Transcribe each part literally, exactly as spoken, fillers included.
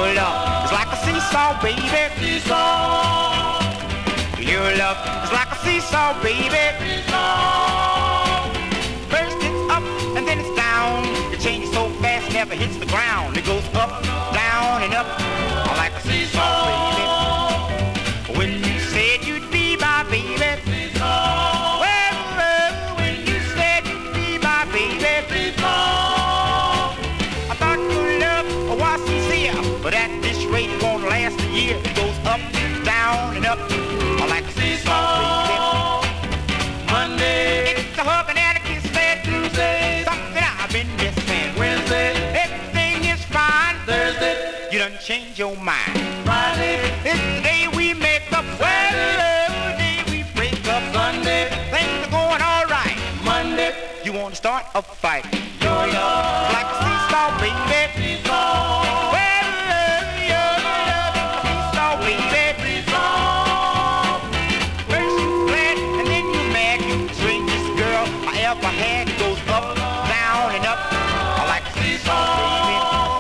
Your love is like a seesaw, baby. Seesaw. Your love is like a seesaw, baby. Seesaw. First it's up and then it's down. It changes so fast, never hits the ground. It goes up, down, and up, like a seesaw, baby. When you said you'd be my baby, seesaw. Well, well, when you said you'd be my baby, seesaw. I thought your love was sincere, but at this rate it won't last a year. It goes up, down, and up, like a seesaw, baby. Monday, it's a hug and a kiss, man. Tuesday, something I've been missing. Wednesday, everything is fine. Thursday, you done changed your mind. Friday, it's the day we make up. Well, the day we break up. Sunday, things are going all right. Monday, you want to start a fight. Your love is like a seesaw, baby. Seesaw. Well, your love is a seesaw, baby. Seesaw. First you're glad and then you're mad. You strangest girl I ever had. It goes up, down, and up, like a seesaw, baby.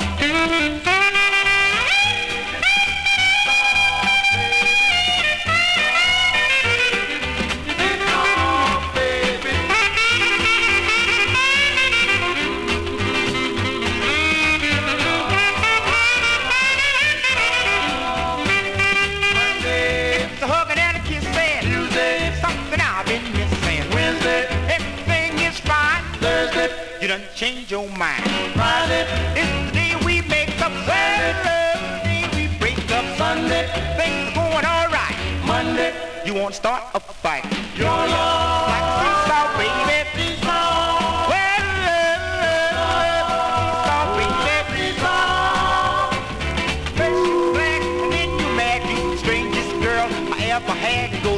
You done change your mind. Friday, it's the day we make up. Well, the day we break up. Sunday, things are going all right. Monday, you want to start a fight. Your love like a seesaw, baby. Seesaw. Well, seesaw, baby. Seesaw. First you glad and then you mad. You the strangest girl I ever had. Go